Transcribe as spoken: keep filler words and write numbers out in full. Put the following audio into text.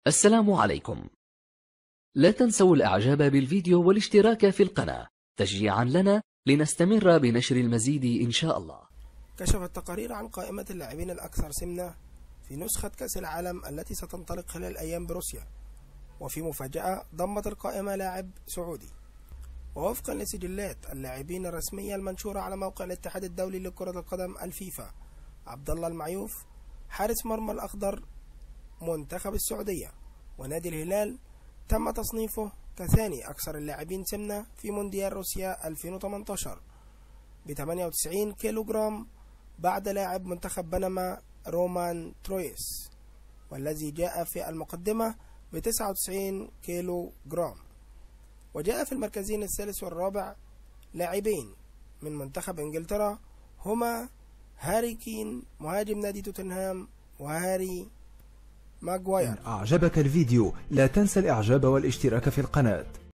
السلام عليكم. لا تنسوا الإعجاب بالفيديو والاشتراك في القناة تشجيعا لنا لنستمر بنشر المزيد إن شاء الله. كشفت تقارير عن قائمة اللاعبين الأكثر سمنة في نسخة كأس العالم التي ستنطلق خلال أيام بروسيا، وفي مفاجأة ضمت القائمة لاعب سعودي. ووفقا لسجلات اللاعبين الرسمية المنشورة على موقع الاتحاد الدولي لكرة القدم الفيفا، عبد الله المعيوف حارس مرمى الأخضر منتخب السعودية ونادي الهلال تم تصنيفه كثاني أكثر اللاعبين سمنة في مونديال روسيا ألفين وثمانية عشر ب ثمانية وتسعين كيلو جرام، بعد لاعب منتخب بنما رومان ترويس والذي جاء في المقدمة ب تسعة وتسعين كيلو جرام. وجاء في المركزين الثالث والرابع لاعبين من منتخب انجلترا هما هاري كين مهاجم نادي توتنهام وهاري ماغواير. إن أعجبك الفيديو لا تنسى الإعجاب والاشتراك في القناة.